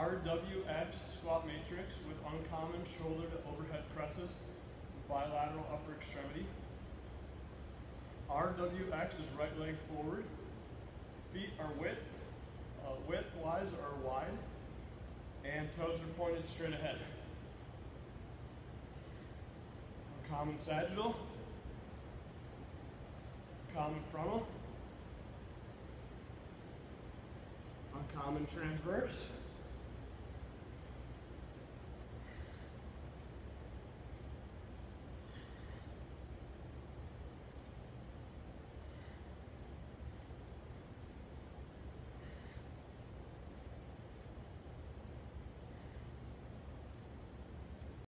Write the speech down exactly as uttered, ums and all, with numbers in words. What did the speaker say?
R W X squat matrix with uncommon shoulder to overhead presses, bilateral upper extremity. R W X is right leg forward, feet are width, uh, width-wise or wide, and toes are pointed straight ahead. Common sagittal, common frontal, uncommon transverse.